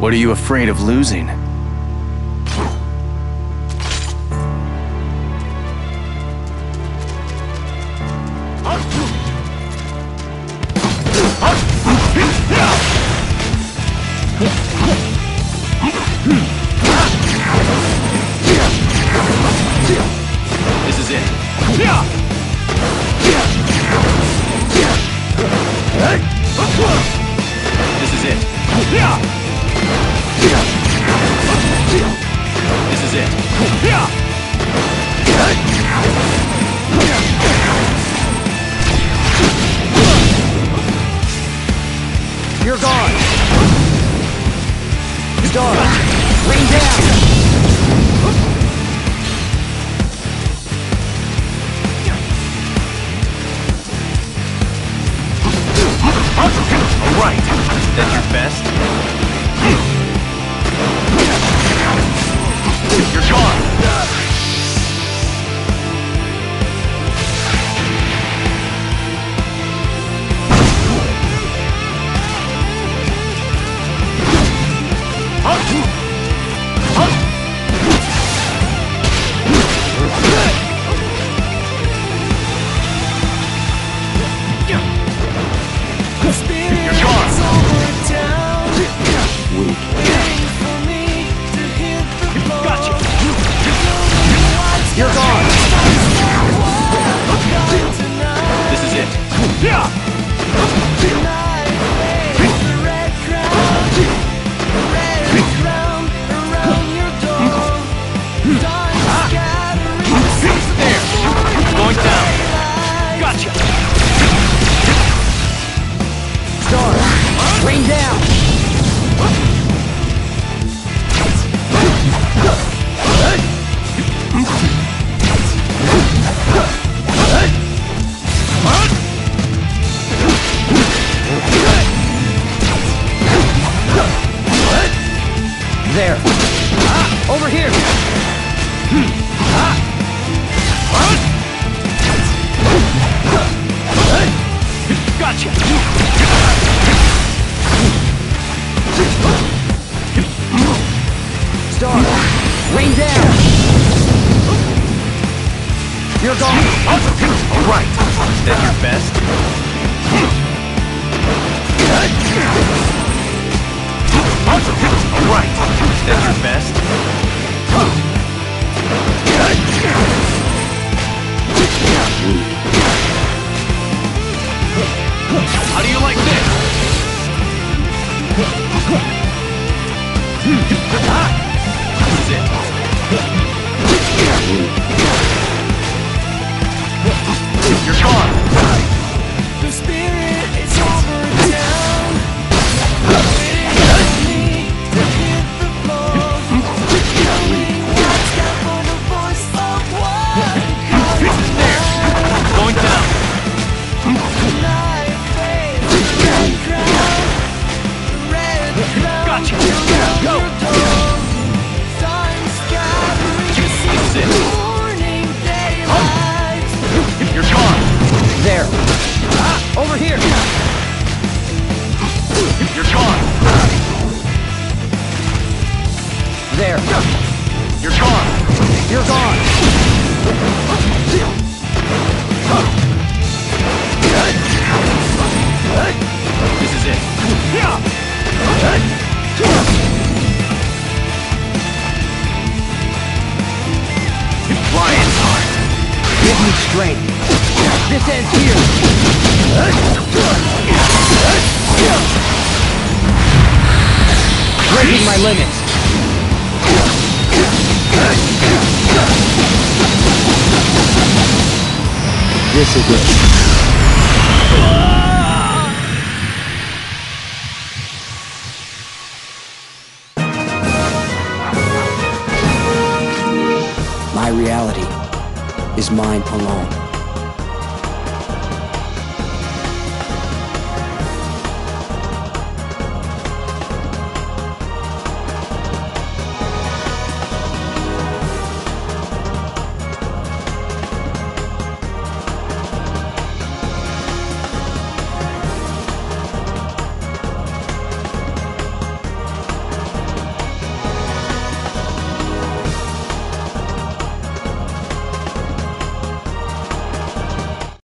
What are you afraid of losing? This is it. This is it. This is it. You're gone. Star, rain down. All right. That's your best. You're gone. You're gone. This is it. There. Going down. Gotcha. Star, rain down. There. Over here. Gotcha. Star, rain down. You're gone. All right. That's your best. All right. That's your best. How do you like this? This is it. You're gone. The spirit is over down. Waiting for me to hit the floor. Only watch out for the voice of one. Going down. Tonight fades the red crown. The red crown. Gotcha. Around Go. your door. Time scattering. This is it. Morning daylight. You're gone. There. Over here. You're gone. There. You're gone. You're gone. This is it. Lion's heart. Give me strength. This ends here. Breaking my limits. This is it. My reality is mine alone.